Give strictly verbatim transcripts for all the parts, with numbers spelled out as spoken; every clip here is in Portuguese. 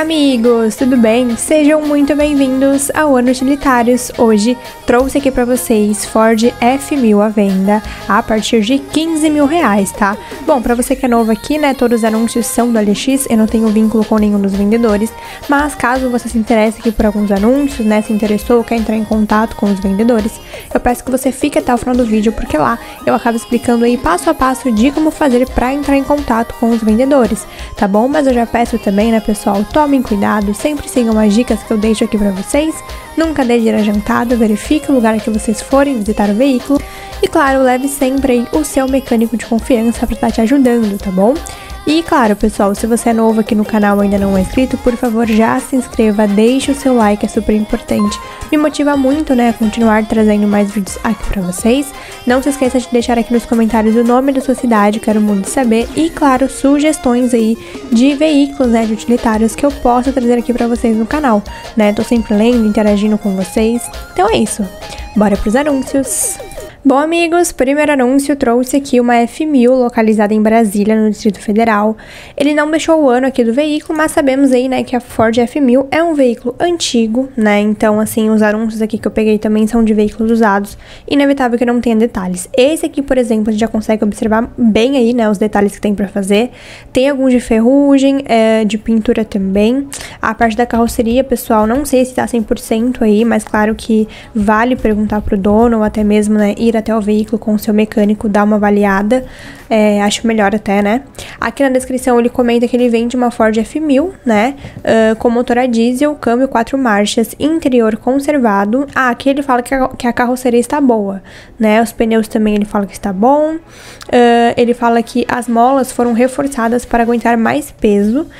amigos, tudo bem? Sejam muito bem-vindos ao Ano Utilitários. Hoje trouxe aqui pra vocês Ford F mil à venda a partir de quinze mil reais, tá? Bom, pra você que é novo aqui, né, todos os anúncios são do L X, eu não tenho vínculo com nenhum dos vendedores, mas caso você se interesse aqui por alguns anúncios, né, se interessou, quer entrar em contato com os vendedores, eu peço que você fique até o final do vídeo, porque lá eu acabo explicando aí passo a passo de como fazer pra entrar em contato com os vendedores, tá bom? Mas eu já peço também, né, pessoal, tomem cuidado, sempre sigam as dicas que eu deixo aqui pra vocês, nunca dê de ir adiantado, verifique o lugar que vocês forem visitar o veículo e, claro, leve sempre aí o seu mecânico de confiança pra estar te ajudando, tá bom? E, claro, pessoal, se você é novo aqui no canal e ainda não é inscrito, por favor, já se inscreva, deixe o seu like, é super importante. Me motiva muito, né, a continuar trazendo mais vídeos aqui pra vocês. Não se esqueça de deixar aqui nos comentários o nome da sua cidade, quero muito saber. E, claro, sugestões aí de veículos, né, de utilitários que eu posso trazer aqui pra vocês no canal, né? Tô sempre lendo, interagindo com vocês. Então é isso, bora pros anúncios! Bom, amigos, primeiro anúncio, trouxe aqui uma F mil localizada em Brasília, no Distrito Federal. Ele não deixou o ano aqui do veículo, mas sabemos aí, né, que a Ford F mil é um veículo antigo, né, então, assim, os anúncios aqui que eu peguei também são de veículos usados, inevitável que não tenha detalhes. Esse aqui, por exemplo, a gente já consegue observar bem aí, né, os detalhes que tem pra fazer. Tem alguns de ferrugem, é, de pintura também. A parte da carroceria, pessoal, não sei se tá cem por cento aí, mas claro que vale perguntar pro dono ou até mesmo, né, ir até o veículo com o seu mecânico, dar uma avaliada, é, acho melhor até, né? Aqui na descrição ele comenta que ele vem de uma Ford F mil, né, uh, com motor a diesel, câmbio quatro marchas, interior conservado. Ah, aqui ele fala que a, que a carroceria está boa, né, os pneus também ele fala que está bom, uh, ele fala que as molas foram reforçadas para aguentar mais peso, uh,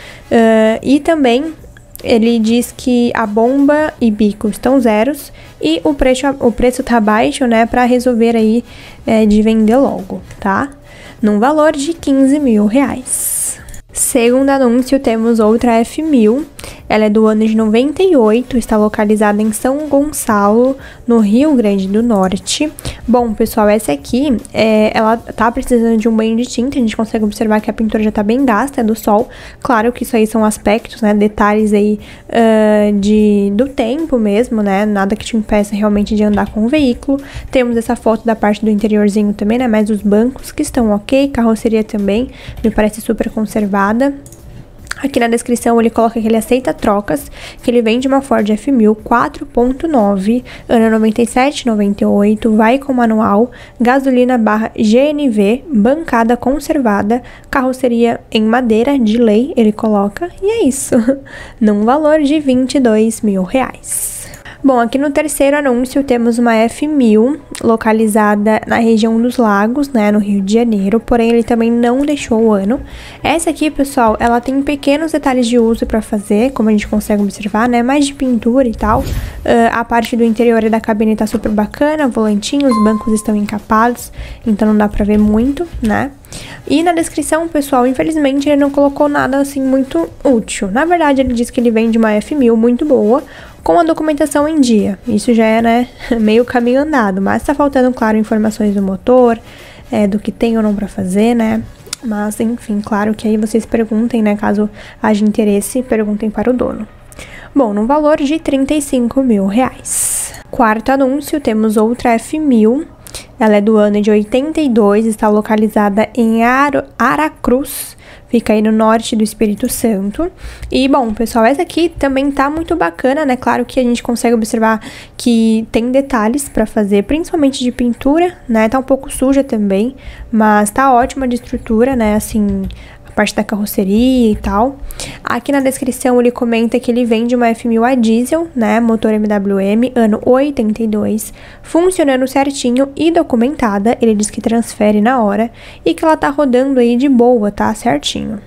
e também ele diz que a bomba e bico estão zeros e o preço, o preço tá baixo, né, para resolver aí é, de vender logo, tá? Num valor de quinze mil reais. Segundo anúncio, temos outra F mil. Ela é do ano de noventa e oito, está localizada em São Gonçalo, no Rio Grande do Norte. Bom, pessoal, essa aqui, é, ela tá precisando de um banho de tinta, a gente consegue observar que a pintura já tá bem gasta, é do sol. Claro que isso aí são aspectos, né, detalhes aí uh, de, do tempo mesmo, né, nada que te impeça realmente de andar com o veículo. Temos essa foto da parte do interiorzinho também, né, mas os bancos que estão ok, carroceria também, me parece super conservada. Aqui na descrição ele coloca que ele aceita trocas, que ele vem de uma Ford F mil quatro ponto nove, ano noventa e sete, noventa e oito, vai com manual, gasolina barra G N V, bancada conservada, carroceria em madeira de lei, ele coloca, e é isso, num valor de vinte e dois mil reais. Bom, aqui no terceiro anúncio temos uma F mil localizada na região dos Lagos, né, no Rio de Janeiro, porém ele também não deixou o ano. Essa aqui, pessoal, ela tem pequenos detalhes de uso para fazer, como a gente consegue observar, né, mais de pintura e tal. Uh, a parte do interior e da cabine tá super bacana, volantinho, os bancos estão encapados, então não dá pra ver muito, né. E na descrição, pessoal, infelizmente ele não colocou nada assim muito útil. Na verdade, ele diz que ele vem de uma F mil muito boa, com a documentação em dia. Isso já é, né, meio caminho andado, mas tá faltando, claro, informações do motor, é, do que tem ou não pra fazer, né. Mas, enfim, claro que aí vocês perguntem, né, caso haja interesse, perguntem para o dono. Bom, no valor de trinta e cinco mil reais. Quarto anúncio, temos outra F mil. Ela é do ano de oitenta e dois, está localizada em Ar Aracruz, fica aí no norte do Espírito Santo. E, bom, pessoal, essa aqui também tá muito bacana, né? Claro que a gente consegue observar que tem detalhes pra fazer, principalmente de pintura, né? Tá um pouco suja também, mas tá ótima de estrutura, né? Assim, parte da carroceria e tal. Aqui na descrição ele comenta que ele vem de uma F mil a diesel, né, motor M W M, ano oitenta e dois, funcionando certinho e documentada, ele diz que transfere na hora e que ela tá rodando aí de boa, tá, certinho.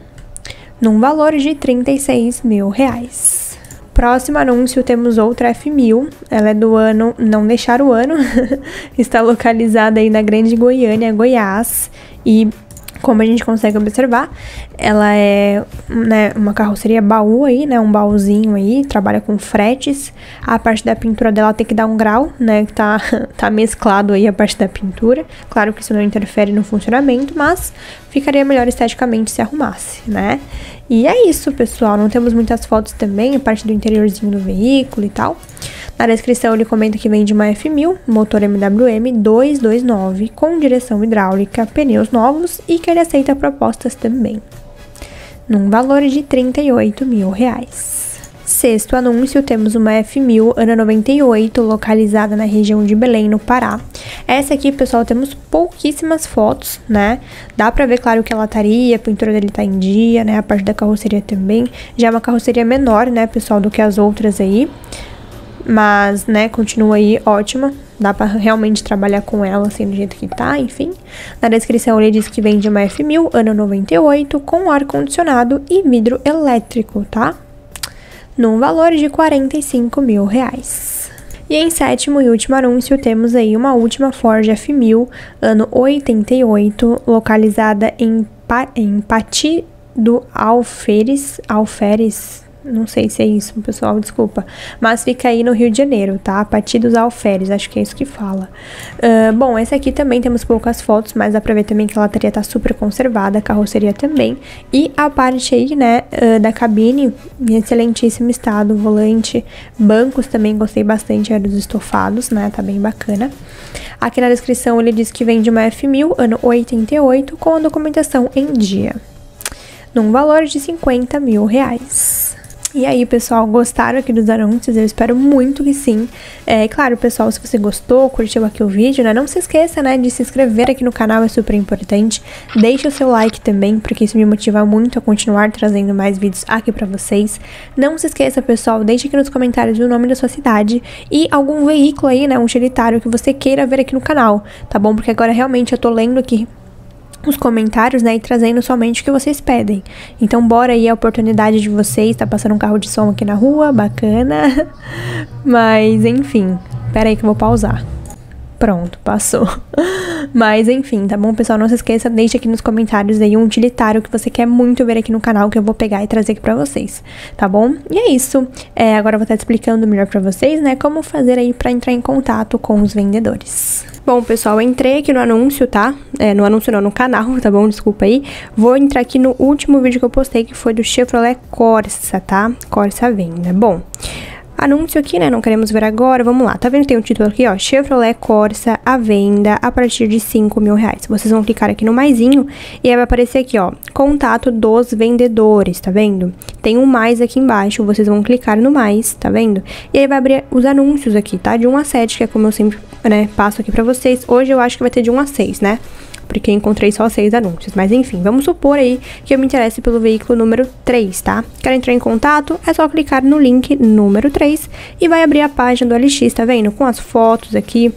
Num valor de trinta e seis mil reais. Próximo anúncio, temos outra F mil, ela é do ano, não deixar o ano, está localizada aí na Grande Goiânia, Goiás, e Como a gente consegue observar, ela é, né, uma carroceria baú aí, né, um baúzinho aí, trabalha com fretes. A parte da pintura dela tem que dar um grau, né, que tá, tá mesclado aí a parte da pintura. Claro que isso não interfere no funcionamento, mas ficaria melhor esteticamente se arrumasse, né. E é isso, pessoal, não temos muitas fotos também, a parte do interiorzinho do veículo e tal. Na descrição ele comenta que vem de uma F mil, motor M W M duzentos e vinte e nove, com direção hidráulica, pneus novos e que ele aceita propostas também, num valor de trinta e oito mil reais. Sexto anúncio, temos uma F mil, ano noventa e oito, localizada na região de Belém, no Pará. Essa aqui, pessoal, temos pouquíssimas fotos, né? Dá pra ver, claro, que a lataria, a pintura dele tá em dia, né? A parte da carroceria também. Já é uma carroceria menor, né, pessoal, do que as outras aí. Mas, né, continua aí ótima. Dá pra realmente trabalhar com ela, assim, do jeito que tá, enfim. Na descrição ele diz que vem de uma F mil, ano noventa e oito, com ar-condicionado e vidro elétrico, tá? Num valor de quarenta e cinco mil reais. E em sétimo e último anúncio, temos aí uma última Ford F mil, ano oitenta e oito, localizada em, pa em Pati do Alferes, Alferes... Não sei se é isso, pessoal, desculpa. Mas fica aí no Rio de Janeiro, tá? Pati dos Alferes, acho que é isso que fala. Uh, bom, essa aqui também temos poucas fotos, mas dá pra ver também que a lataria tá super conservada, a carroceria também. E a parte aí, né, uh, da cabine, em excelentíssimo estado, volante, bancos também, gostei bastante, eram dos estofados, né? Tá bem bacana. Aqui na descrição ele diz que vem de uma F mil, ano oitenta e oito, com a documentação em dia, num valor de cinquenta mil reais. E aí, pessoal, gostaram aqui dos anúncios? Eu espero muito que sim. É claro, pessoal, se você gostou, curtiu aqui o vídeo, né? Não se esqueça, né, de se inscrever aqui no canal, é super importante. Deixa o seu like também, porque isso me motiva muito a continuar trazendo mais vídeos aqui pra vocês. Não se esqueça, pessoal, deixe aqui nos comentários o nome da sua cidade e algum veículo aí, né, um utilitário que você queira ver aqui no canal, tá bom? Porque agora realmente eu tô lendo aqui os comentários, né, e trazendo somente o que vocês pedem. Então, bora aí a oportunidade de vocês. Tá passando um carro de som aqui na rua, bacana. Mas, enfim, pera aí que eu vou pausar. Pronto, passou. Mas, enfim, tá bom, pessoal? Não se esqueça, deixa aqui nos comentários aí um utilitário que você quer muito ver aqui no canal, que eu vou pegar e trazer aqui pra vocês, tá bom? E é isso. É, agora eu vou estar explicando melhor pra vocês, né, como fazer aí pra entrar em contato com os vendedores. Bom, pessoal, eu entrei aqui no anúncio, tá? É, no anúncio não, no canal, tá bom? Desculpa aí. Vou entrar aqui no último vídeo que eu postei, que foi do Chevrolet Corsa, tá? Corsa à venda. Bom, anúncio aqui, né? Não queremos ver agora. Vamos lá. Tá vendo que tem um título aqui, ó? Chevrolet Corsa à venda a partir de cinco mil reais. Vocês vão clicar aqui no maisinho e aí vai aparecer aqui, ó, contato dos vendedores, tá vendo? Tem um mais aqui embaixo, vocês vão clicar no mais, tá vendo? E aí vai abrir os anúncios aqui, tá? De um a sete, que é como eu sempre, né, passo aqui pra vocês. Hoje eu acho que vai ter de um a seis, né? Porque eu encontrei só seis anúncios. Mas enfim, vamos supor aí que eu me interesse pelo veículo número três, tá? Quero entrar em contato, é só clicar no link número três e vai abrir a página do L X, tá vendo? Com as fotos aqui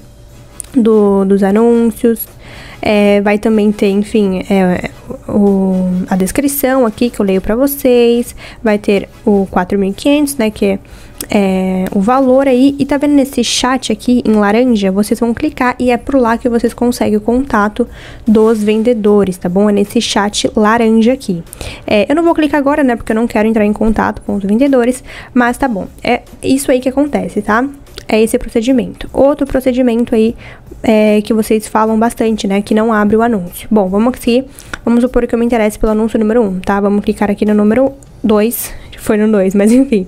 do, dos anúncios. É, vai também ter, enfim, é, o, a descrição aqui que eu leio pra vocês. Vai ter o quatro mil e quinhentos, né, que é, é o valor aí. E tá vendo nesse chat aqui em laranja? Vocês vão clicar e é por lá que vocês conseguem o contato dos vendedores, tá bom? É nesse chat laranja aqui. É, eu não vou clicar agora, né, porque eu não quero entrar em contato com os vendedores, mas tá bom. É isso aí que acontece, tá? É esse procedimento. Outro procedimento aí é, que vocês falam bastante, né? Que não abre o anúncio. Bom, vamos aqui. Vamos supor que eu me interesse pelo anúncio número um, tá? Vamos clicar aqui no número dois. Foi no dois, mas enfim.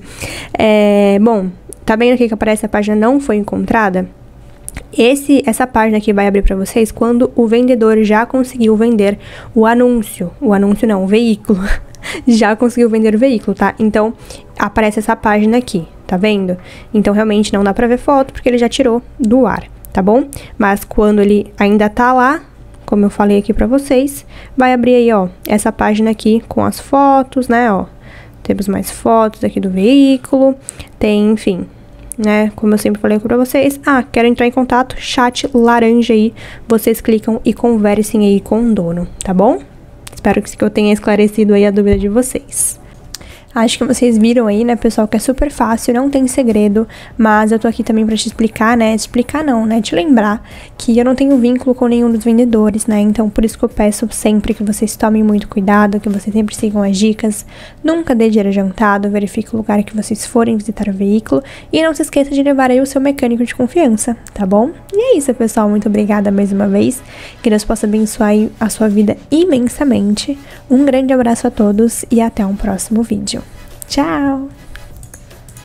É, bom, tá vendo aqui que aparece a página não foi encontrada? Esse, essa página aqui vai abrir para vocês quando o vendedor já conseguiu vender o anúncio. O anúncio não, o veículo. Já conseguiu vender o veículo, tá? Então, aparece essa página aqui, tá vendo? Então, realmente não dá pra ver foto, porque ele já tirou do ar, tá bom? Mas quando ele ainda tá lá, como eu falei aqui pra vocês, vai abrir aí, ó, essa página aqui com as fotos, né, ó. Temos mais fotos aqui do veículo, tem, enfim, né, como eu sempre falei aqui pra vocês. Ah, quero entrar em contato, chat laranja aí, vocês clicam e conversem aí com o dono, tá bom? Espero que eu tenha esclarecido aí a dúvida de vocês. Acho que vocês viram aí, né, pessoal, que é super fácil, não tem segredo, mas eu tô aqui também pra te explicar, né, te explicar não, né, te lembrar que eu não tenho vínculo com nenhum dos vendedores, né, então por isso que eu peço sempre que vocês tomem muito cuidado, que vocês sempre sigam as dicas, nunca dê dinheiro adiantado, verifique o lugar que vocês forem visitar o veículo e não se esqueça de levar aí o seu mecânico de confiança, tá bom? E é isso, pessoal, muito obrigada mais uma vez, que Deus possa abençoar a sua vida imensamente, um grande abraço a todos e até um próximo vídeo. Tchau!